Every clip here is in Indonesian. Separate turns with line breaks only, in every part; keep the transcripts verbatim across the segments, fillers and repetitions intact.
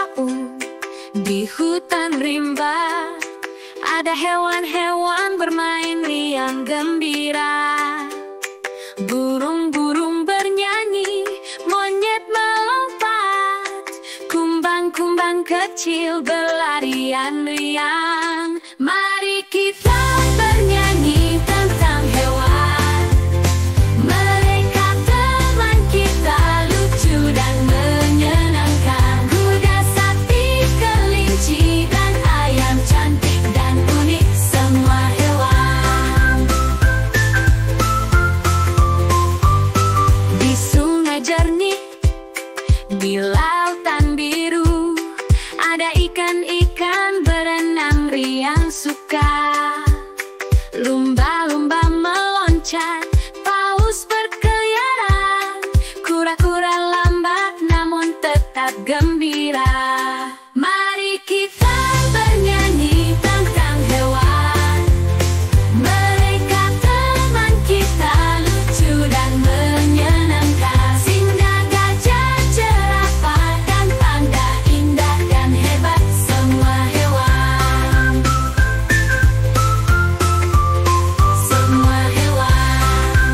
jauh di hutan rimba, ada hewan-hewan bermain riang gembira. Burung-burung bernyanyi, monyet melompat, kumbang-kumbang kecil berlarian riang. Mari kita bernyanyi tentang hewan. Mereka teman kita, lucu dan menyenangkan. Kuda, sapi, kelinci, dan ayam cantik dan unik, semua hewan. Di sungai jernih, di lautan biru, ada ikan-ikan berenang riang suka. Lumba-lumba meloncat, paus berkeliaran, kura-kura lambat namun tetap gembira. Mari kita bernyanyi tentang hewan. Mereka teman kita, lucu dan menyenangkan. Singa, gajah, jerapah, dan panda, indah dan hebat, semua hewan. Semua hewan.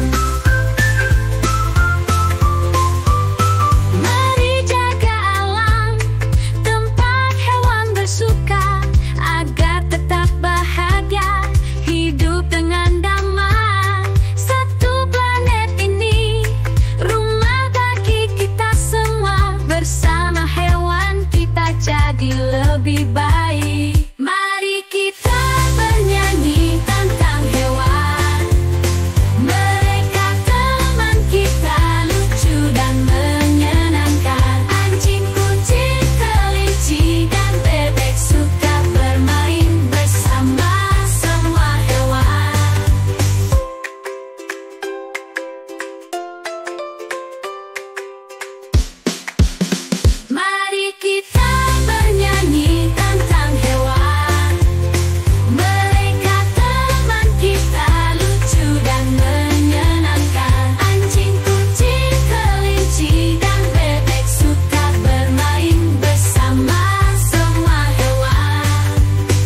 Mari jaga alam, tempat hewan bersuka, agar tetap bahagia, hidup dengan damai. Satu planet ini, rumah bagi kita semua. Bersama hewan kita jadi lebih baik. Mari kita bernyanyi tentang hewan. Mereka teman kita, lucu dan menyenangkan. Anjing, kucing, kelinci, dan bebek suka bermain bersama, semua hewan. Mari kita bernyanyi tentang hewan. Mereka teman kita, lucu dan menyenangkan. Anjing, kucing, kelinci, dan bebek suka bermain bersama, semua hewan.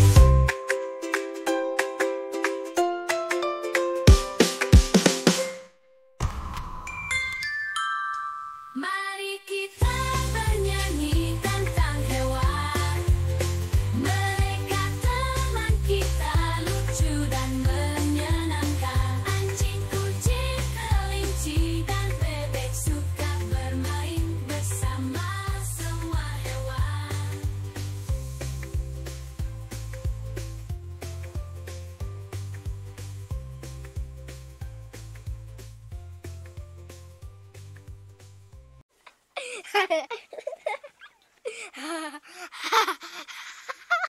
Mari kita bernyanyi tentang hewan. Mereka teman kita, lucu dan menyenangkan. Anjing, kucing, kelinci, dan bebek suka bermain bersama, semua hewan.